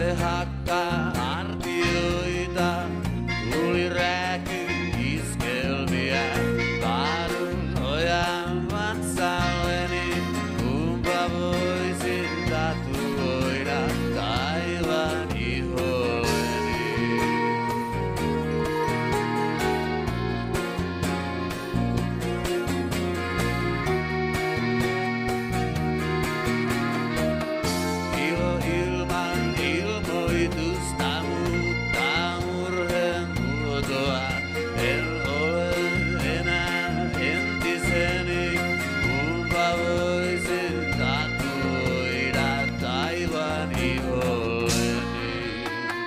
Sade hakkaa hartioita, tuli rääky iskelmiä. Kaadun ojan vatsalleni, kumpa voisin tatuoida taivaan iholleni. Ilo ilman ilmoitusta muuttaa murheen muotoa. En ole enää entiseni, kumpa voisin tatuoida taivaan iholleni.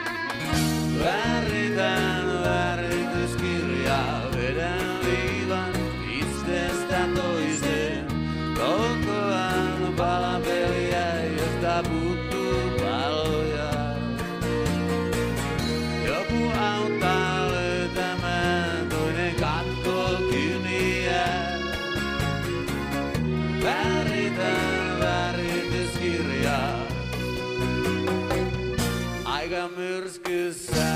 Väritän värityskirjaa, vedän viivan pisteestä toiseen. Kokoan palapeliä, josta puuttuu paloja. Joku auttaa löytämään, toinen katkoo kyniä. Väritän värityskirjaa, aika myrskyssä.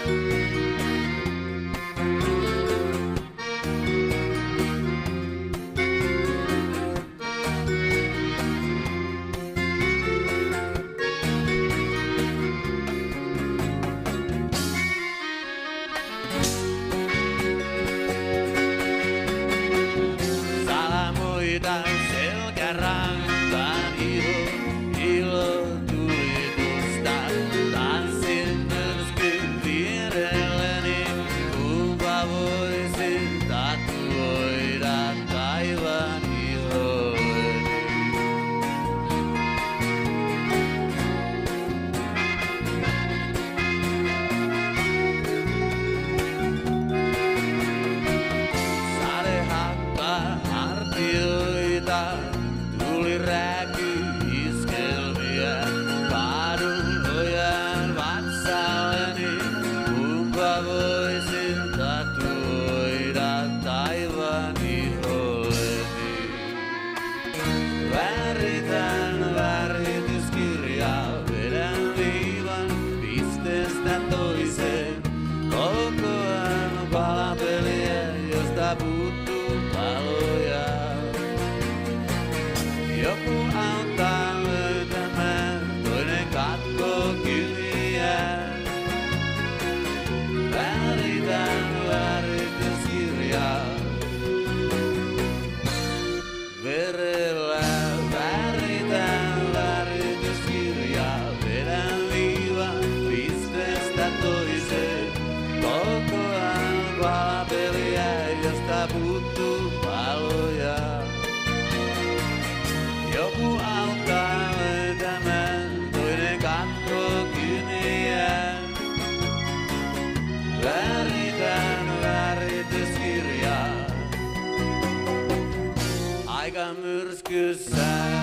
Salamoitan selkärankaan ilotulitusta. Tanssin myrskyn vierelläni, kumpa voisin tatuoida taivaan iholleni. Sade hakkaa hartioita, tuli rääky iskelmiä. Kaadun ojan vatsalleni, kumpa voisin tatuoida taivaan iholleni. Väritän värityskirjaa, vedän viivan pisteestä toiseen. Kokoan palapeliä, josta puuttuu paloja. Joku auttaa löytämään, toinen katkoo kyniä. Väritän värityskirjaa, verellä väritän värityskirjaa. Vedän viivan pisteestä toiseen. Kokoan palapeliä, josta puuttuu paloja. Joku auttaa löytämään, toinen katkoo kyniä. Väritän värityskirjaa, aika myrskyssä.